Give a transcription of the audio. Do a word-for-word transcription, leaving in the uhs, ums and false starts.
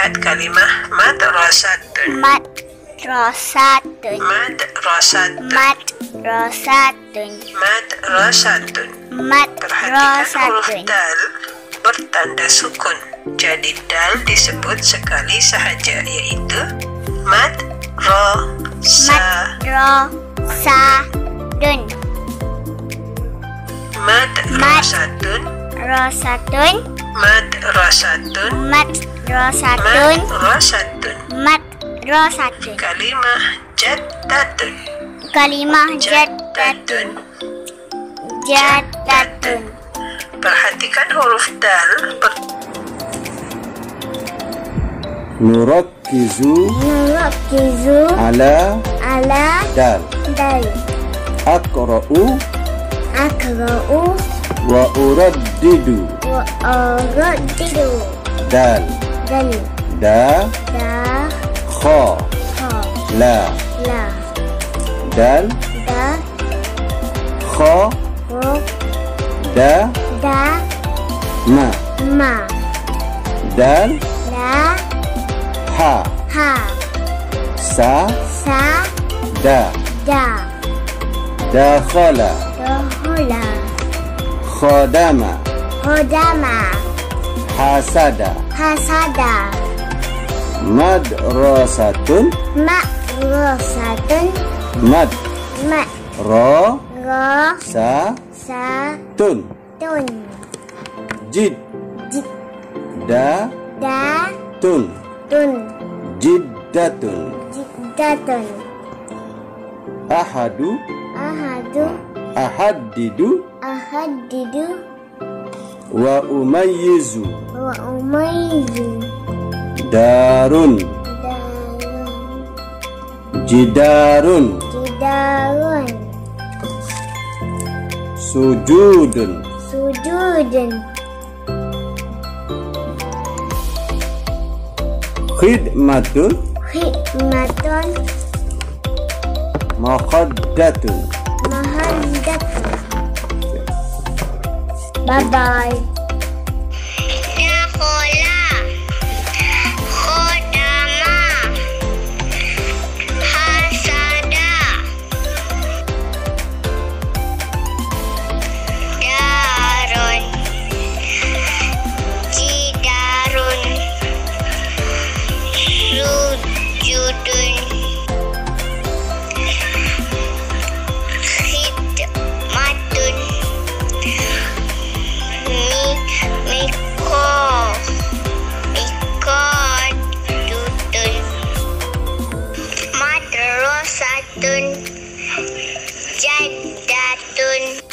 Lihat kalimah madrasatun. Madrasatun. Madrasatun. Madrasatun. Madrasatun. Perhatikan huruf Madrasatun. dal bertanda sukun. Jadi dal disebut sekali sahaja, yaitu madrasa. Madrasatun. Madrasatun. Madrasatun. Madrasatun. Madrasatun. Madrasatun. Madrasatun. Kalimah jaddatun. Kalimah jaddatun. Jaddatun. Perhatikan huruf dal ber Nurakkizu Nurakkizu ala ala dal. dal. Aqra'u Aqra'u wa uraddidu wa uraddidu dal. dal. Da Da kha kha la la dal da kha kha da da ma ma dal la ha ha sa sa da da dakhala dakhala khadama qadama hasada hasada madrasatun madrasatun mad ma ra ra sa sa tun tun jid jid da da tun tun jiddatun jiddatun ahadu ahadu ahaddidu ahadidu wa umayyizu wa umayyizu darun darun jidarun jidarun sujudun sujudun khidmatun khidmatun makhaddatun. mahaddatun. Bye bye. Dakhala khodama hasada darun jidarun sujudun khidmatun mi miko mikodutun madrasatun jaddatun